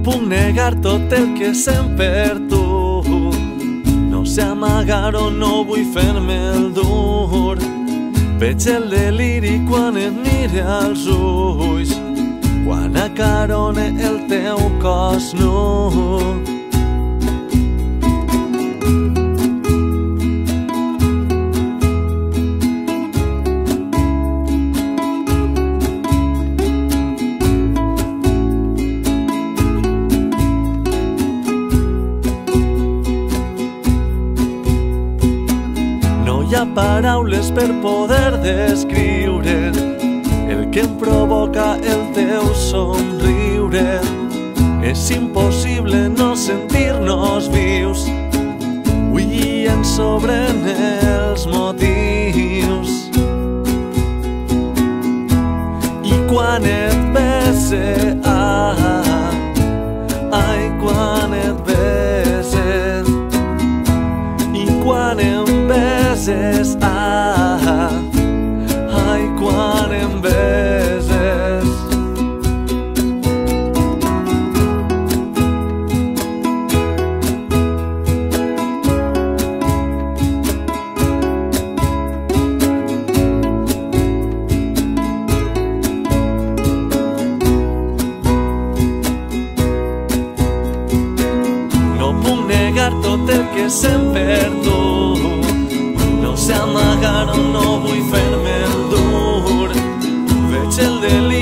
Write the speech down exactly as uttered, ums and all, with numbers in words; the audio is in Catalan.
puc negar tot el que sent per tu. No sé amagar o no vull fer-me el dur. Veig el deliri quan et mire als ulls, quan acarone el teu cos nu. No hi ha paraules per poder descriure el que em provoca el teu somriure. És impossible no sentir-nos vius, avui ens sobren els motius. I quan et bese, ah, ai, quan et bese, i quan em beses, ah, ai, quan em beses. No puc negar tot el que sent per tu. No sé amagar o no vull fer-me el dur. Veig el deliri